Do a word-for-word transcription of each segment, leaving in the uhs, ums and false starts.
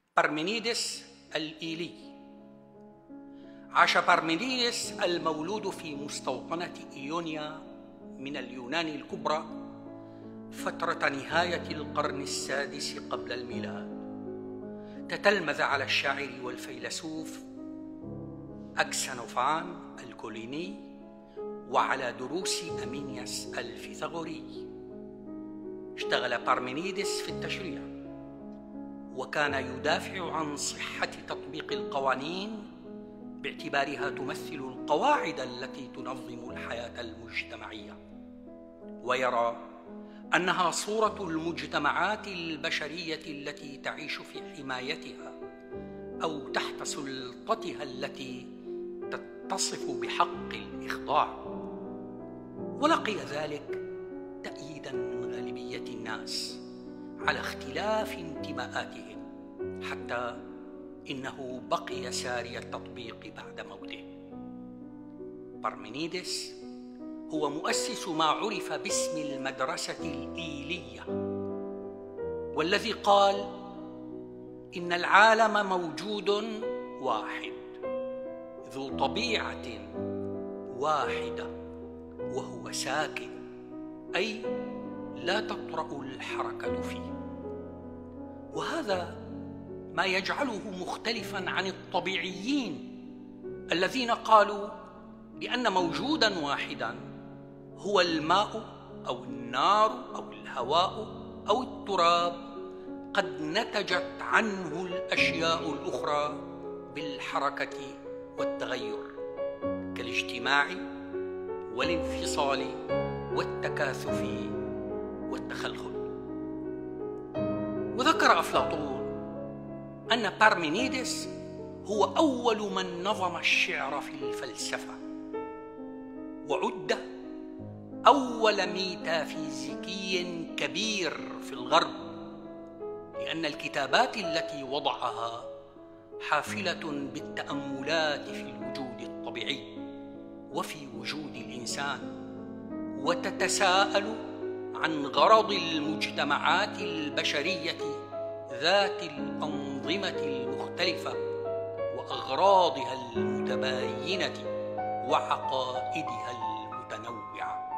بارمينيدس الإيلي. عاش بارمينيدس المولود في مستوطنة إيونيا من اليونان الكبرى فترة نهاية القرن السادس قبل الميلاد. تتلمذ على الشاعر والفيلسوف أكسنوفان الكوليني وعلى دروس أمينياس الفيثاغوري. اشتغل بارمينيدس في التشريع، وكان يدافع عن صحة تطبيق القوانين باعتبارها تمثل القواعد التي تنظم الحياة المجتمعية، ويرى أنها صورة المجتمعات البشرية التي تعيش في حمايتها أو تحت سلطتها التي تتصف بحق الإخضاع. ولقي ذلك تأييداً من غالبية الناس على اختلاف انتماءاتهم، حتى إنه بقي ساري التطبيق بعد موته. بارمينيدس هو مؤسس ما عرف باسم المدرسة الإيلية، والذي قال إن العالم موجود واحد ذو طبيعة واحدة وهو ساكن، أي لا تطرأ الحركة فيه. وهذا ما يجعله مختلفاً عن الطبيعيين الذين قالوا بأن موجوداً واحداً هو الماء أو النار أو الهواء أو التراب قد نتجت عنه الأشياء الأخرى بالحركة والتغير، كالاجتماع والانفصال والتكاثف والتخلخل. وذكر أفلاطون أن بارمينيدس هو أول من نظم الشعر في الفلسفة، وعد أول ميتافيزيكي كبير في الغرب، لأن الكتابات التي وضعها حافلة بالتأملات في الوجود الطبيعي وفي وجود الإنسان، وتتساءل عن غرض المجتمعات البشرية ذات الأنظمة المختلفة وأغراضها المتباينة وعقائدها المتنوعة.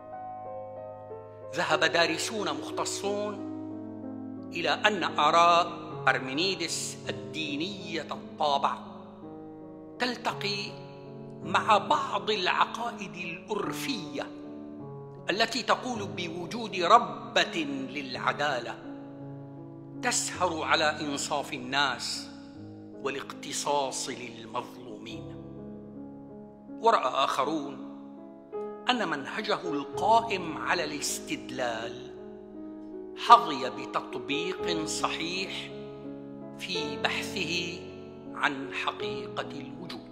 ذهب دارسون مختصون إلى أن آراء بارمينيدس الدينية الطابع تلتقي مع بعض العقائد الأرفية التي تقول بوجود ربة للعدالة تسهر على إنصاف الناس والاقتصاص للمظلومين. ورأى آخرون أن منهجه القائم على الاستدلال حظي بتطبيق صحيح في بحثه عن حقيقة الوجود.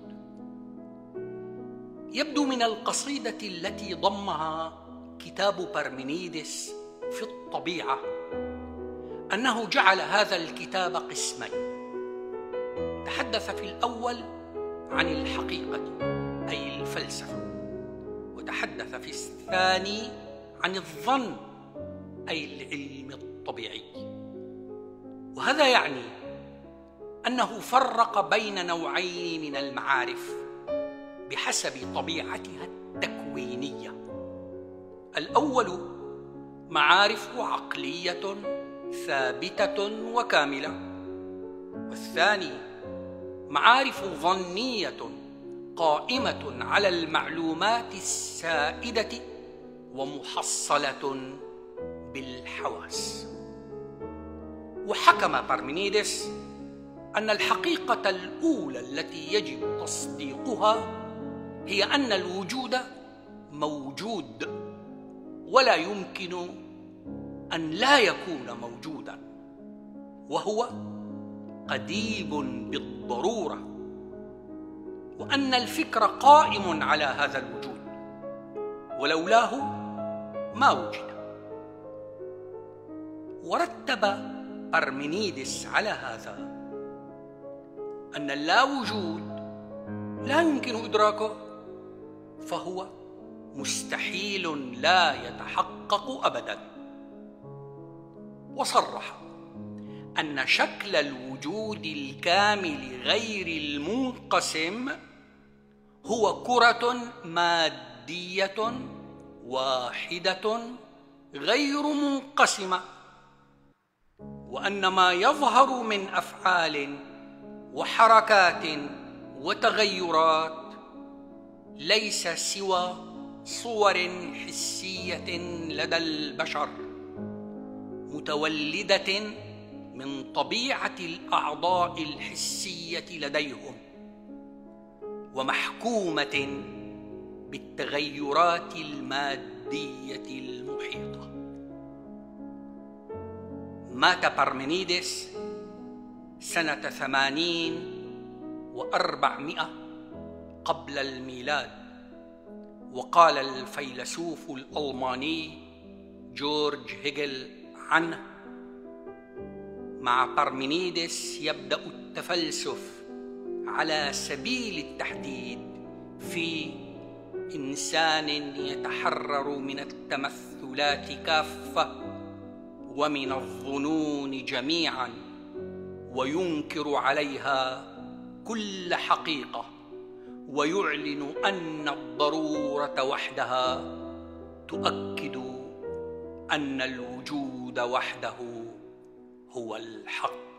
يبدو من القصيدة التي ضمها كتاب بارمينيدس في الطبيعة أنه جعل هذا الكتاب قسمين: تحدث في الأول عن الحقيقة أي الفلسفة، وتحدث في الثاني عن الظن أي العلم الطبيعي. وهذا يعني أنه فرق بين نوعين من المعارف بحسب طبيعتها التكوينية: الأول معارف عقلية ثابتة وكاملة، والثاني معارف ظنية قائمة على المعلومات السائدة ومحصلة بالحواس. وحكم بارمينيدس أن الحقيقة الأولى التي يجب تصديقها هي أن الوجود موجود، ولا يمكن أن لا يكون موجوداً، وهو قديم بالضرورة، وأن الفكر قائم على هذا الوجود، ولولاه ما وجد. ورتب بارمينيدس على هذا أن اللا وجود لا يمكن إدراكه، فهو مستحيل لا يتحقق أبداً. وصرح أن شكل الوجود الكامل غير المنقسم هو كرة مادية واحدة غير منقسمة، وأن ما يظهر من أفعال وحركات وتغيرات ليس سوى صور حسية لدى البشر، متولدة من طبيعة الأعضاء الحسية لديهم، ومحكومة بالتغيرات المادية المحيطة. مات بارمينيدس سنة ثمانين وأربعمائة قبل الميلاد، وقال الفيلسوف الألماني جورج هيجل عنه: مع بارمينيدس يبدأ التفلسف على سبيل التحديد في إنسان يتحرر من التمثلات كافة ومن الظنون جميعا، وينكر عليها كل حقيقة، ويعلن أن الضرورة وحدها تؤكد أن الوجود وحده هو الحق.